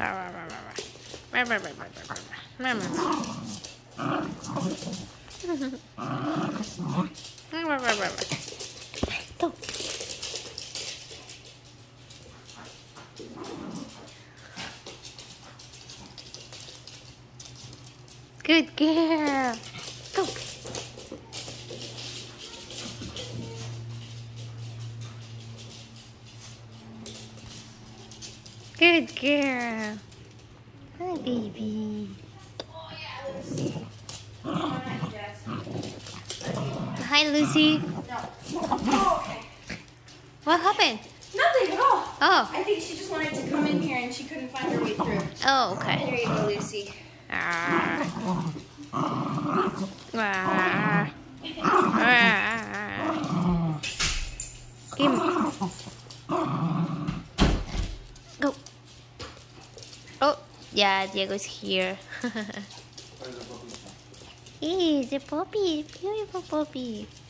Go. Good girl. Go. Good girl. Hi, baby. Hi, Lucy. No. Oh, okay. What happened? Nothing at all. Oh. I think she just wanted to come in here and she couldn't find her way through. Oh, okay. There you go, Lucy. Give me. Go. Oh, yeah, Diego's here. He's a puppy, beautiful puppy.